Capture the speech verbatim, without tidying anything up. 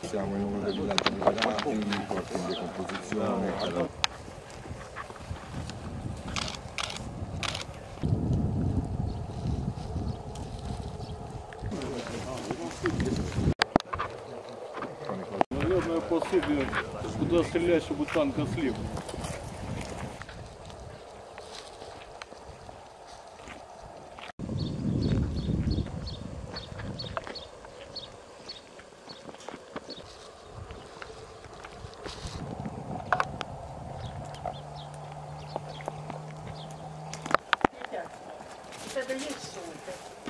siamo in uno dei villaggi liberati, in corpo in decomposizione. Allora... Наверное, пособие, куда стрелять, чтобы танк ослеп. Це дає сумки.